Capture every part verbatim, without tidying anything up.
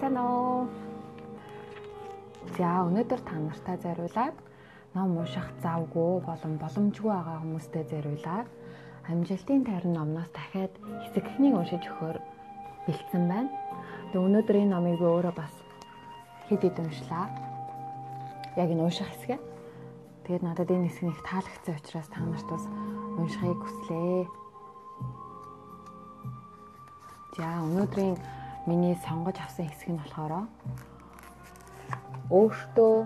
Сайн уу. За өнөөдөр та нартай зориулаад ном унших завгүй болон боломжгүй байгаа хүмүүстэй зориулаад амжилтын тайран номноос дахиад хэсэг эхнийг уншиж өгөхөөр бэлдсэн байна. Тэгээ өнөөдөр энэ номыг би өөрөө бас хэд хэд уншлаа. Яг энэ унших хэсгээ. Тэгээд надад энэ хэсэг нэг таалагдсан учраас та нарт бас уншихыг хүслээ. За өнөөдрийн миний сонгож авсан хэсэг нь болохоор өөртөө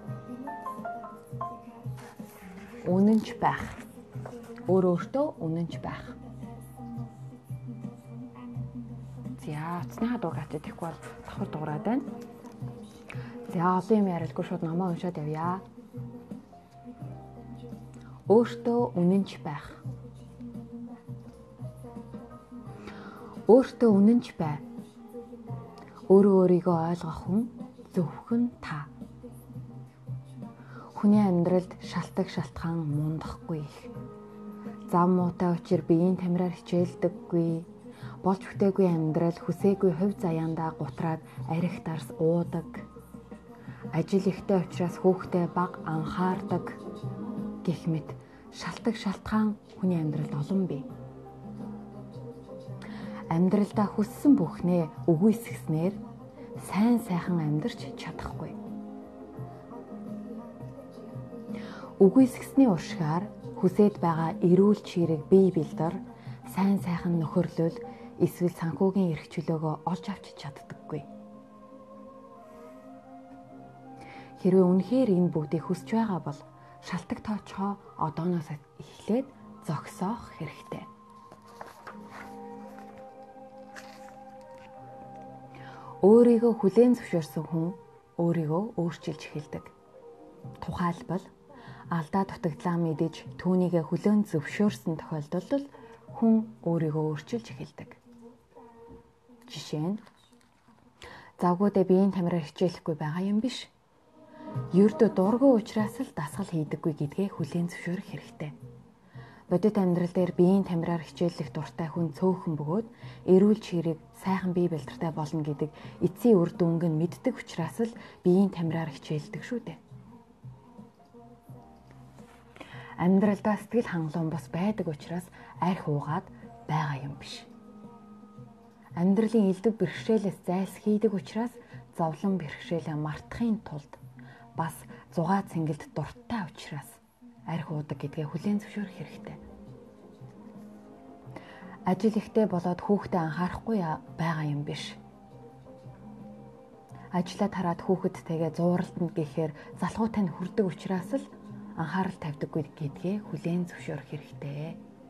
үнэнч байх. Өөр өөртөө үнэнч байх. За утасныхаа дугаар гачид ихгүй бол давхар дуурайд байна. За олон юм ярилгүй шууд номоо уншаад явъя. Өөртөө үнэнч байх. Өөртөө үнэнч бай. Өөрөө өөрийгөө ойлгох хүн зөвхөн та. Хүний амьдралд шалтгаан шалтгаан мундахгүй их. Зам муутай учир биеийн тамираар хичээлдэггүй. Болж бүтээгүй амьдрал хүсээгүй хувь заяандаа гутраад арх дарс уудаг. Ажил ихтэй учраас хүүхдээ бага анхаардаг. Гэх мэт шалтгаан шалтгаан хүний амьдралд олон бий. Амьдралдаа хүссэн бүхнээ үгүйсгэснээр сайн сайхан амьдарч чадахгүй. Үгүйсгэсний уршгаар хүсэж байгаа эрүүл чирэг бие бэлдэр сайн сайхан нөхөрлөл эсвэл санхүүгийн эрх чөлөөгөө олж авч чаддаггүй. Хэрвээ үнэхээр энэ бүгдийг хүсэж байгаа бол шалтгаан тоочхоо одооноос эхлээд зогсоох хэрэгтэй. Өөрийгөө хүлээн зөвшөөрсөн хүн өөрийгөө өөрчилж эхэлдэг. Тухайлбал алдаа дутагдлаа мэдэж түүнийгээ хүлээн зөвшөөрсөн тохиолдолд хүн өөрийгөө өөрчилж эхэлдэг. Жишээ нь завгуудаа биеийн тамираар хичээлэхгүй байгаа юм биш. Ердөө дургүй учраас л дасгал хийдэггүй гэдгээ хүлээн зөвшөөрөх хэрэгтэй. Бодит амьдрал дээр биеийн тамираар хичээллэх дуртай хүн цөөхөн бөгөөд эрүүл чирэг сайхан бие бэлтэртэй болно гэдэг эцсийн үр дүнг нь мэддэг учраас л биеийн тамираар хичээлдэг шүү дээ. Амьдралдаа сэтгэл хангалуун бус байдаг учраас арх уугаад байгаа юм биш. Амьдралын элдв бэрхшээлээс зайлс хийдэг учраас зовлон бэрхшээлээ мартахын тулд бас зугаа цэнгэлд дуртай учраас арх уудаг гэдгээ хүлээн зөвшөөрөх хэрэгтэй. Ажил ихтэй болоод хүүхдээ анхаарахгүй байгаа юм биш. Ажлаа тараад хүүхэдтэйгээ зууралтанд гэхээр залхуутай нь хүрдэг учраас л анхаарал тавьдаггүй гэдгээ хүлээн зөвшөөрөх хэрэгтэй.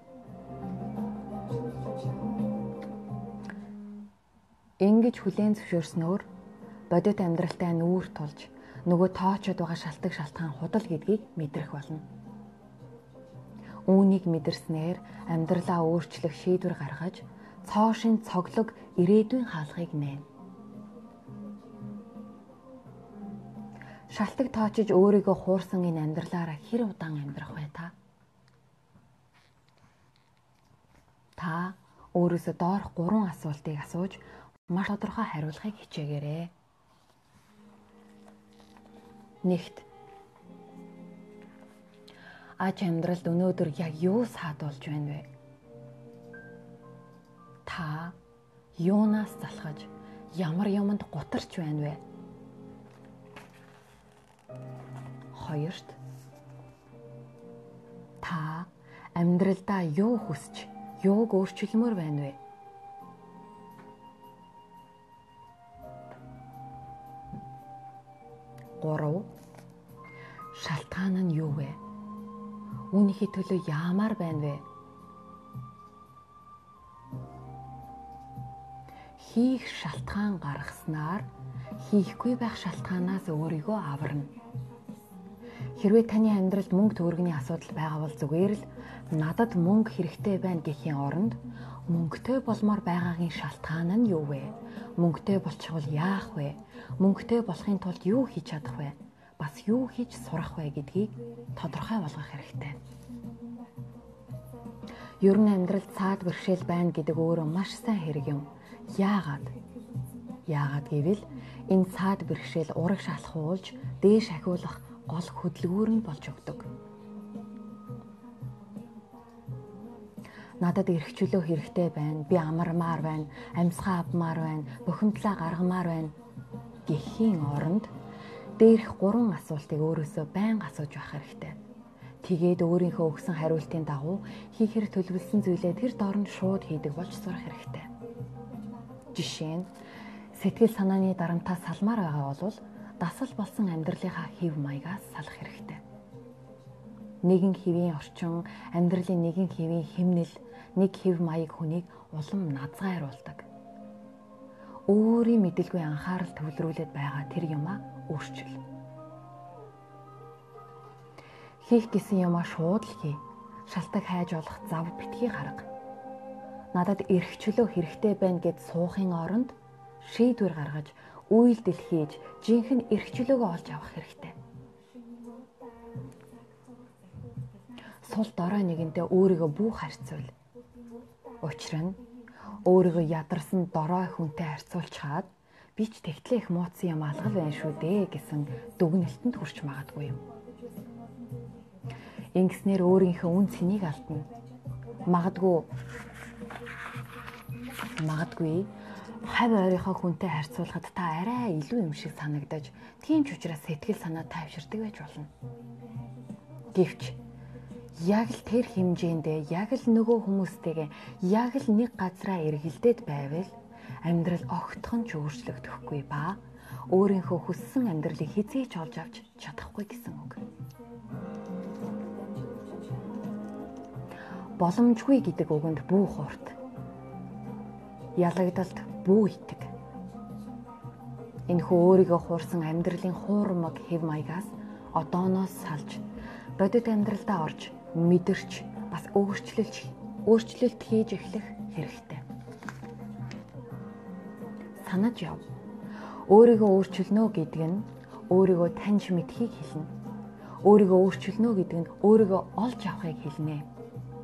Ингэж хүлээн зөвшөөрснөөр бодит амьдралтай нүүр тулж нөгөө тоочод байгаа шалтгаан шалтгаан худал гэдгийг мэдрэх болно. Үүнийг мэдэрснээр амьдралаа өөрчлөх шийдвэр гаргаж цоошин цоглог ирээдүйн хаалгыг нээн. Шалтгаан тоочиж өөрийгөө хуурсан энэ амьдралаараа хэр удаан амьдрах вэ та? Та өөрөөсөө доорх гурван асуултыг асууж маш тодорхой хариулахыг хичээгээрэй. Нэгт аж амьдралд өнөөдөр яг юу саадуулж байна вэ? Та юунаас залхаж ямар юмд гутарч байна вэ? Хоёрт та амьдралдаа юу хүсч, юуг өөрчилмөр байна вэ? Гурав шалтгаан нь юу вэ? Үүнийхээ төлөө яамаар байна вэ? Хийх шалтгаан гаргаснаар хийхгүй байх шалтгаанаас өөрийгөө аварна. Хэрвээ таны амьдралд мөнгө төгрөгийн асуудал байгаа бол зүгээр л надад мөнгө хэрэгтэй байна гэхийн оронд мөнгөтэй болмоор байгаагийн шалтгаан нь юу вэ? Мөнгөтэй болчихвол яах вэ? Мөнгөтэй болохын тулд юу хийж чадах вэ? Бас юу хийж сурах вэ гэдгийг тодорхой болгох хэрэгтэй. Ер нь амьдралд цаад бэрхшээл байна гэдэг өөрөө маш сайн хэрэг юм. Яагаад? Яагаад гэвэл энэ цаад бэрхшээл ураг шалхуулж дээш ахиулах гол хөдөлгүүр нь болж өгдөг. Надад эрх чөлөө хэрэгтэй байна. Би амармаар байна. Амьсгаа авмаар байна. Бухимдлаа гаргамаар байна гэхийн оронд дээрх гурван асуултыг өөрөөсөө байнга асууж байх хэрэгтэй. Тэгээд өөрийнхөө өгсөн хариултын дагуу хийхэр төлөвлөсөн зүйлээ тэр доорн шууд хийдэг болж сурах хэрэгтэй. Жишээ нь сэтгэл санааны дарамтаас салмаар байгаа бол дасал болсон амьдралынхаа хэв маягаас салах хэрэгтэй. Нэгэн хэвийн орчин, амьдралын нэгэн хэвийн хэмнэл, нэг хэв маяг хүнийг улам назгайруулдаг. Өөрийн мэдэлгүй анхаарал төвлөрүүлээд байгаа тэр юмаа өөрчил. Хийх гэсэн юмаа шууд л хий. Шалтак хайж олох зав битгий гарга. Надад эрх чөлөө хэрэгтэй байна гэд суухын оронд шийдвэр гаргаж, үйлдэл хийж, жинхэнэ эрх чөлөөгөө олж авах хэрэгтэй. Сул дорой нэгэнтэй өөрийгөө бүх харьцуул. Учир нь өөрийгөө ядарсан дорой хүнтэй харьцуулчаад би ч тэгтлээ их мууцсан юм алгал байна шүү дээ гэсэн дүгнэлтэнд хүрч магадгүй юм. Ингэснээр өөрийнхөө үн цэнийг алдна. Магадгүй магадгүй хавь ойрынхоо хүнтэй харьцуулахад та арай илүү юм шиг санагдаж, тийм ч учраас сэтгэл санаа тайвширдаг байж болно. Гэвч яг л тэр хэмжээндээ яг л нөгөө хүмүүстэйгээ яг л нэг газараа эргэлдээд байвал амьдрал огтхон ч өөрчлөгдөхгүй ба өөрийнхөө хүссэн амьдралыг хизээч олж авч чадахгүй гэсэн үг. Боломжгүй гэдэг үгэнд бүү хурд. Ялагдалд бүү итэг. Энэхүү өөрийгөө хуурсан амьдралын хуурмаг хэв маягаас одооноос салж бодит амьдралдаа орж мэдэрч бас өөрчлөлт өөрчлөлт хийж эхлэх хэрэгтэй. Санаж яв. Өөрийгөө өөрчилнө гэдэг нь өөрийгөө таньж мэдхийг хэлнэ. Өөрийгөө өөрчилнө гэдэг нь өөрийгөө олж авахыг хэлнэ.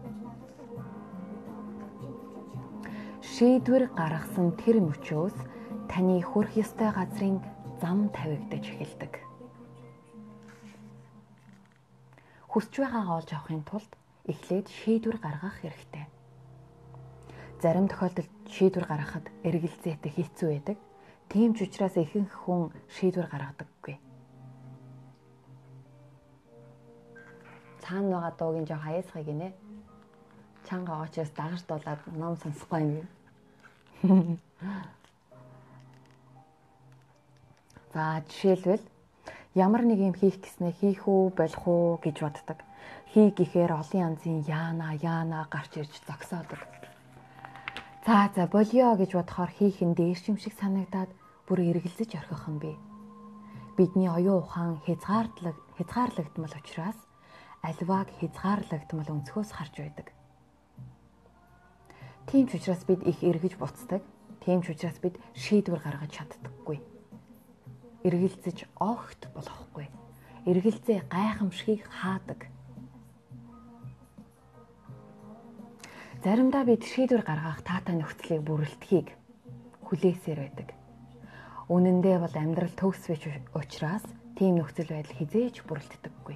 Шийдвэр гаргасан тэр мөчөөс таны хүрэх ёстой газрын зам тавигдаж эхэлдэг. Хүсж байгаагаа олж авахын тулд эхлээд шийдвэр гаргах хэрэгтэй. Зарим тохиолдолд шийдвэр гаргахад эргэлзээтэй хэцүү байдаг. Тийм ч учраас ихэнх хүн шийдвэр гаргадаггүй. Цаана байгаа дуугийн жоо хаяасгай гинэ. Чанга очоос дагаж дуулаад ном сонсохгүй юм. За жишээлбэл ямар нэг юм хийх гэснээ хийх үү болох уу гэж боддог. Хий гэхээр олон янзын яана яана гарч ирж зогсоодог. За за болио гэж бодохоор хийх нь дээш юм шиг санагдаад бүр эргэлзэж орхих юм бэ. Бидний оюун ухаан хязгаарлаг хязгаарлагдмал учраас аливааг хязгаарлагдмал өнцгөөс харж байдаг. Тийм ч учраас бид их эргэж буцдаг. Тийм ч учраас бид шийдвэр гаргаж чаддаггүй. Эргэлзэж огт болохгүй. Эргэлзээ гайхамшигыг хаадаг. Заримдаа бид шийдвэр гаргах таатай нөхцөлийг бүрэлдэхийг хүлээсээр байдаг. Үнэн дээр бол амьдрал төгс биш учраас тийм нөхцөл байдал хизээж бүрэлддэггүй.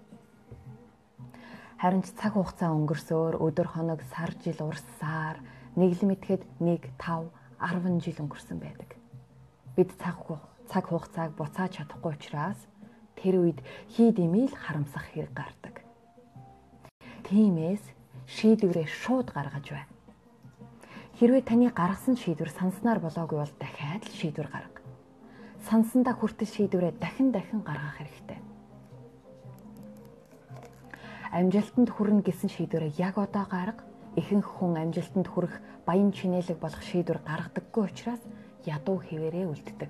Харин ч цаг хугацаа өнгөрсөөр өдөр хоног сар жил урссаар нэг л мэтгэд нэг тав арван жил өнгөрсөн байдаг. Бид цаг цаг хугацааг буцааж чадахгүй учраас тэр үед хий дэмийл харамсах хэрэг гардаг. Тиймээс шийдвэрээ шууд гаргаж бай. Хэрвээ таны гаргасан шийдвэр санснаар болоогүй бол дахиад л шийдвэр гарга. Сансандаа хүртэл шийдвэрээ дахин дахин гаргах хэрэгтэй. Амжилтанд хүрнэ гэсэн шийдвэрээ яг одоо гарга. Ихэнх хүн амжилтанд хүрэх баян чинээлэг болох шийдвэр гаргадаггүй учраас ядуу хэвээрээ үлддэг.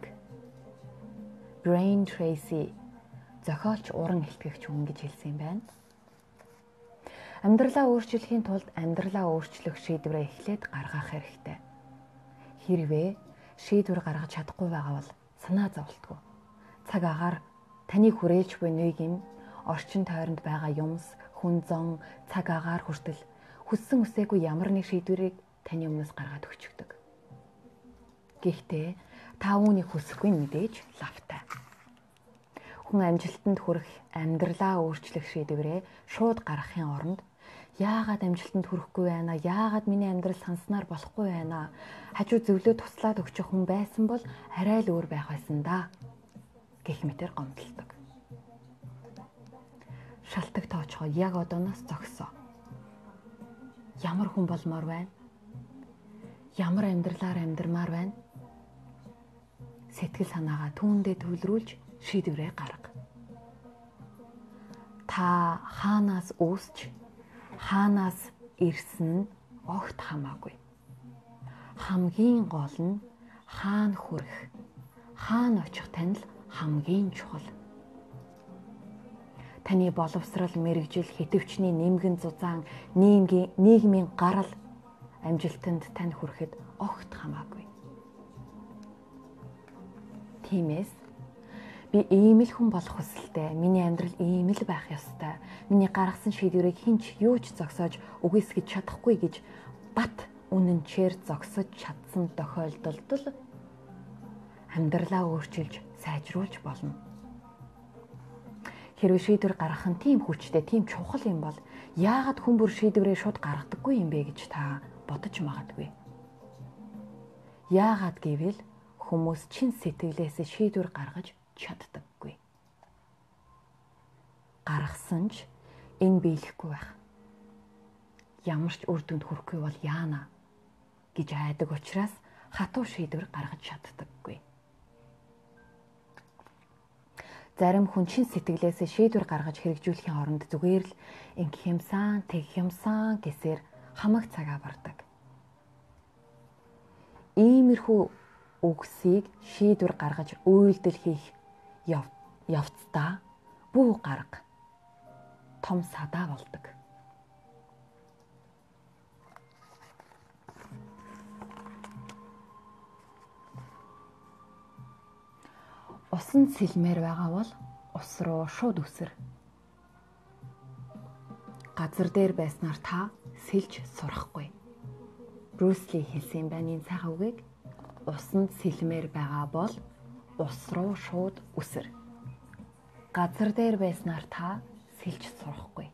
Brian Tracy зохиолч уран илтгэгч хүн гэж хэлсэн юм байна. Амьдралаа өөрчлөхийн тулд амьдралаа өөрчлөх шийдвэрээ эхлээд гаргах хэрэгтэй. Хэрвээ шийдвэр гаргаж чадахгүй байгаа бол санаа зовлтгүй. Цаг агаар таны хүрээж буй нийгэм, орчин тойронд байгаа юмс, хүн зон, цаг агаар хүртэл хүссэн үсээгүй ямар нэг шийдвэрийг таны өмнөөс гаргаад өгчөгдөг. Гэхдээ Та үүнийг хүсэхгүй мэдээж лавтай. Хүн амжилтанд хүрэх, амьдралаа өөрчлөх шийдвэрээ шууд гаргахын оронд яагаад амжилтанд хүрэхгүй байна? Яагаад миний амьдрал санснаар болохгүй байна? Хажуу зөвлөө туслаад өгчих хүн байсан бол арай л өөр байх байсан да. Гэх мэтэр гомдолдог. Шалтак тоочгоо яг одооноос зогсоо. Ямар хүн болмоор байна? Ямар амьдралаар амьдрмаар байна? Сэтгэл санаагаа түүндээ төвлөрүүлж шийдвэрээ гарга. Та хаанаас үүсч хаанаас ирсэн нь огт хамаагүй. Хамгийн гол нь хаана хүрэх, хаана очих тань л хамгийн чухал. Таны боловсрал, мэрэгжил, хэтвчний нэмгэн зузаан, нийгмийн нийгмийн гарал амжилтанд тань хүрэхэд огт хамаагүй. Тиймээс би ийм л хүн болох хүсэлтэй. Миний амьдрал ийм л байх ёстой. Миний гаргасан шийдвэрийг хинч юу ч зогсоож үгүйсгэж чадахгүй гэж бат үнэнчээр зогсож чадсан тохиолдолд амьдралаа өөрчилж сайжруулж болно. Хэрвээ шийдвэр гаргах нь тийм хүчтэй, тийм чухал юм бол яагаад хүн бүр шийдвэрээ шууд гаргадаггүй юм бэ гэж та бодож магадгүй. Яагаад гэвэл хүмүүс чин сэтгэлээсээ шийдвэр гаргаж чаддаггүй. Гаргасан ч энэ биелэхгүй байх. Ямар ч үр дүнд хүрэхгүй бол яана гэж айдаг учраас хатуу шийдвэр гаргаж чаддаггүй. Зарим хүн чин сэтгэлээсээ шийдвэр гаргаж хэрэгжүүлэхийн оронд зүгээр л инх юмсан, тэг юмсан гэсээр хамаг цагаа бардаг. Иймэрхүү үгсийг шийдвэр гаргаж үйлдэл хийх явцдаа бүх гарга том садаа болдог. Усан сэлмээр байгаа бол ус руу шууд үсэр. Газар дээр байснаар та сэлж сурахгүй. Брюс Ли хэлсэн байна энэ сайхан үгийг. Усанд сэлмээр байгаа бол ус руу шууд үсэр. Газар дээр байснаар та сэлж сурахгүй.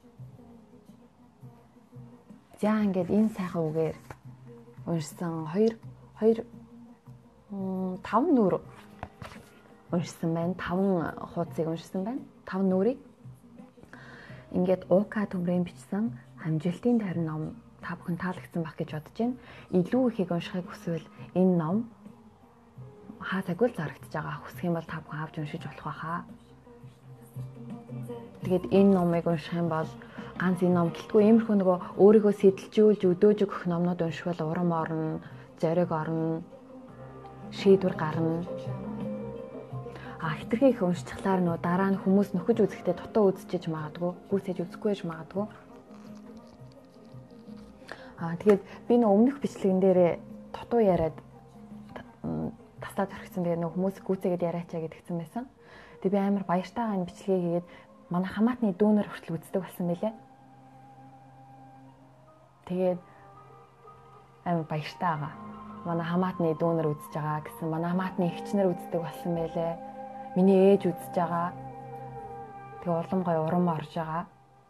За ингээд энэ сайхан үгээр уншсан хоёр хоёр таван нүур уншсан байна. Таван хуудсыг уншсан байна. Таван нүрийг ингээд уука төмрийн бичсэн амжилтын тайран ном та бүхэн таалагдсан байх гэж бодож байна. Илүү ихийг уншихыг хүсвэл энэ ном хаацаагүй л зарагдаж байгаа. Хүсэх юм бол та бүхэн авч уншиж болох байхаа. Тэгээд энэ номыг унших юм бол ганц энэ ном гэлтгүй иймэрхүү нөгөө өөрийгөө сэтэлжүүлж өдөөж өгөх номнууд уншвал урам орно, зориг орно, шийдвэр гарна. А хитрхи их уншчихлаар нөө дараа нь хүмүүс нөхөж үзэхдээ дутуу үзчихэж магадгүй, гүйцээж үзэхгүй байж магадгүй. А тэгээд би нөө өмнөх бичлэгэн дээрээ дутуу яриад тастаад орхисон. Тэгээд нөө хүмүүс гүйцээгээд яриачаа гэдгсэн байсан. Тэгээд би амар баяртайгаа энэ бичлэгийг хийгээд манай хамаатны дүүнер хүртэл үздэг болсон мэлээ. Тэгээд амар баяртайгаа манай хамаатны дүүнер үзэж байгаа гэсэн, манай хамаатны эгчнэр үздэг болсон мэлээ. Миний ээж үзэж байгаа. Тэгээ улам гоё урам орж байгаа.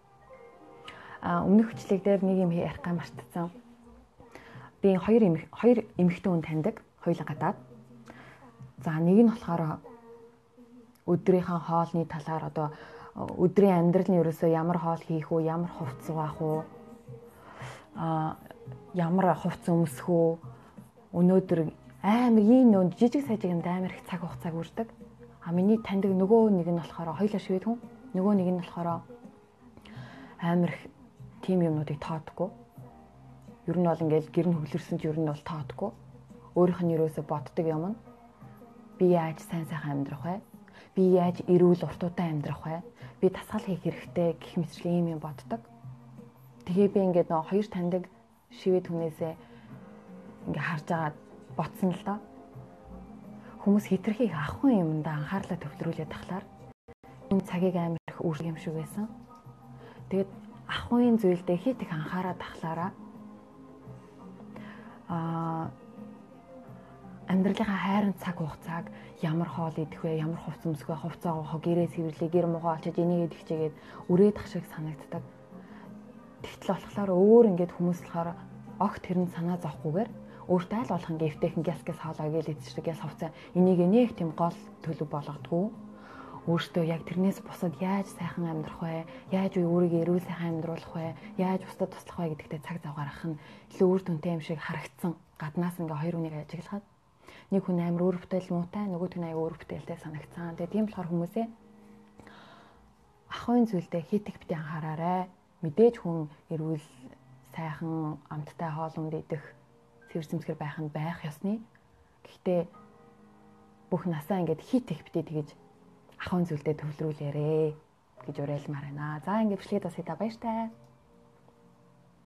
А өмнөх бичлэг дээр нэг юм ярих гай мартсан. Би хоёр эмх хоёр эмэгтэй хүн таньдаг, хоёулаа гадаад. За нэг нь болохоор өдрийнхөө хоолны талаар одоо өдрийн амьдралын ерөөсөө ямар хоол хийх үү, ямар хувцс угаах уу, а ямар хувцс өмсөх үү, өнөөдөр амар ийм нөө жижиг сажиг юмд амар их цаг хугацааг үрдэг. А миний таньдаг нөгөө нэг нь болохоор хоёулаа шивэд хүн. Нөгөө нэг нь болохоор амар их тим юмнуудыг тоодгүй. Ер нь бол ингээл гэр нь хөвлөрсөн ч ер нь бол тоодгүй. Өөрийнх нь юусоо боддог юм нь би яаж сайн сайхан амьдрах вэ? Би яаж эрүүл уртуутай амьдрах вэ? Би тасгал хийх хэрэгтэй гэх мэтчлэн ийм юм боддог. Тэгээ би ингээд нөгөө хоёр таньдаг шивэд хүнээсээ ингээ харж агаад бодсон л доо. Хүмүүс хитрхи их ахын юмдаа анхаарлаа төвлөрүүлээд тахлаар энэ цагийг амар их үүрэг юм шиг байсан. Тэгээд ахын зүйлдээ хит их анхаараад тахлаараа аа амьдралынхаа хайрын цаг хугацааг ямар хоол идэх вэ, ямар хувц өмсөх вэ, хувцас авах, гэрээ цэвэрлэе, гэр мугаа олчиж энийг идэх чигээд үрээд ах шиг санагддаг. Тэгтэл болохоор өөр ингээд хүмүүс болохоор огт тэр нь санаа зовхгүйгээр өөртөө аль болох ингээд эвтэйхэн гяс гяс хоолоо гээл идчихдэг, гяс хувцас энийг нэг тийм гол төлөв болгодгоо. Өөртөө яг тэрнээс бусад яаж сайхан амьдрах вэ? Яаж өөрийгөө эрүүл сайхан амьдруулах вэ? Яаж бусдад туслах вэ гэдэгтээ цаг зав гаргах нь илүү үр дүнтэй юм шиг харагдсан. Гаднаас ингээ хоёр хүнийг ажиглахад нэг хүн амар өөр бүтээл муутай, нөгөөх нь аяа өөр бүтээлтэй санагцсан. Тэгээ тийм болохоор хүмүүсээ ахуйн зүйлдээ хитэх бити анхаараарай. Мэдээж хүн эрүүл сайхан амттай хоол унд идэх, цэвэрсэмсгэр байх нь байх ёсны. Гэхдээ бүх насаа ингээд хитэх бити тэгэж ахуйн зүйлдээ төвлөрүүлээрэ гэж уриалмаар байна. За ингээд бичлэгээ тасагда баяртай.